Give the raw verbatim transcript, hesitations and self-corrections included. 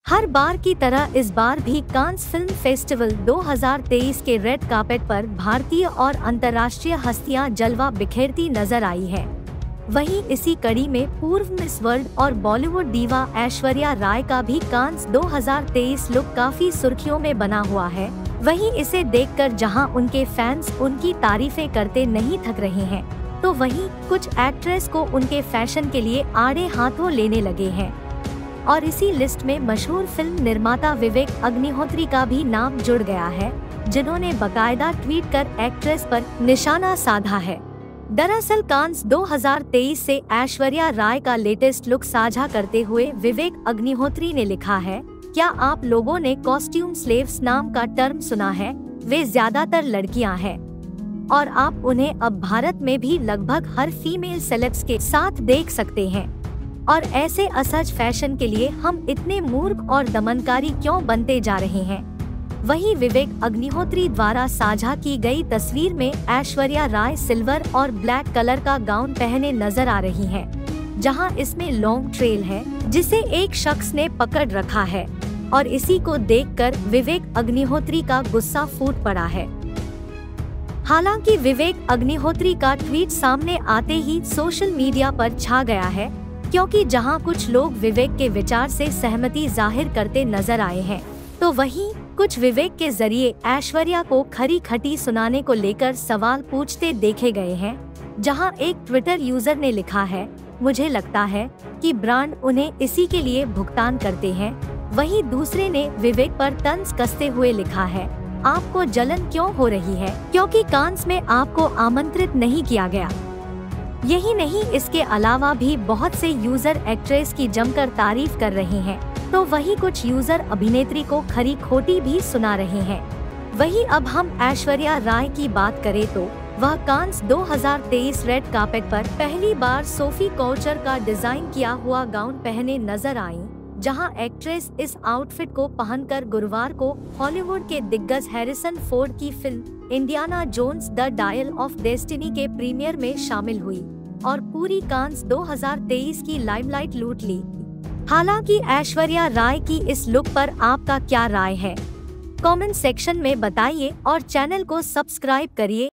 हर बार की तरह इस बार भी कांस फिल्म फेस्टिवल दो हज़ार तेईस के रेड कार्पेट पर भारतीय और अंतर्राष्ट्रीय हस्तियां जलवा बिखेरती नजर आई है। वहीं इसी कड़ी में पूर्व मिस वर्ल्ड और बॉलीवुड दीवा ऐश्वर्या राय का भी कांस दो हज़ार तेईस लुक काफी सुर्खियों में बना हुआ है। वहीं इसे देखकर जहां उनके फैंस उनकी तारीफें करते नहीं थक रहे हैं, तो वहीं कुछ एक्ट्रेस को उनके फैशन के लिए आड़े हाथों लेने लगे हैं। और इसी लिस्ट में मशहूर फिल्म निर्माता विवेक अग्निहोत्री का भी नाम जुड़ गया है, जिन्होंने बकायदा ट्वीट कर एक्ट्रेस पर निशाना साधा है। दरअसल कांस दो हज़ार तेईस से ऐश्वर्या राय का लेटेस्ट लुक साझा करते हुए विवेक अग्निहोत्री ने लिखा है, क्या आप लोगों ने कॉस्ट्यूम स्लेव्स नाम का टर्म सुना है? वे ज्यादातर लड़कियां हैं और आप उन्हें अब भारत में भी लगभग हर फीमेल सेलेब्स के साथ देख सकते हैं। और ऐसे असहज फैशन के लिए हम इतने मूर्ख और दमनकारी क्यों बनते जा रहे हैं? वहीं विवेक अग्निहोत्री द्वारा साझा की गई तस्वीर में ऐश्वर्या राय सिल्वर और ब्लैक कलर का गाउन पहने नजर आ रही हैं, जहां इसमें लॉन्ग ट्रेल है जिसे एक शख्स ने पकड़ रखा है। और इसी को देखकर विवेक अग्निहोत्री का गुस्सा फूट पड़ा है। हालांकि विवेक अग्निहोत्री का ट्वीट सामने आते ही सोशल मीडिया पर छा गया है, क्योंकि जहां कुछ लोग विवेक के विचार से सहमति जाहिर करते नजर आए हैं, तो वहीं कुछ विवेक के जरिए ऐश्वर्या को खरी खटी सुनाने को लेकर सवाल पूछते देखे गए हैं। जहां एक ट्विटर यूजर ने लिखा है, मुझे लगता है कि ब्रांड उन्हें इसी के लिए भुगतान करते हैं। वहीं दूसरे ने विवेक पर तंज कसते हुए लिखा है, आपको जलन क्यों हो रही है क्योंकि कांस में आपको आमंत्रित नहीं किया गया। यही नहीं, इसके अलावा भी बहुत से यूजर एक्ट्रेस की जमकर तारीफ कर रहे हैं, तो वही कुछ यूजर अभिनेत्री को खरी खोटी भी सुना रहे हैं। वही अब हम ऐश्वर्या राय की बात करें तो वह कांस दो हज़ार तेईस रेड कार्पेट पर पहली बार सोफी कॉल्चर का डिजाइन किया हुआ गाउन पहने नजर आईं, जहां एक्ट्रेस इस आउटफिट को पहनकर गुरुवार को हॉलीवुड के दिग्गज हैरिसन फोर्ड की film Indiana Jones the Dial of Destiny के प्रीमियर में शामिल हुई और पूरी कांस दो हज़ार तेईस की लाइमलाइट लूट ली। हालांकि ऐश्वर्या राय की इस लुक पर आपका क्या राय है? कमेंट सेक्शन में बताइए और चैनल को सब्सक्राइब करिए।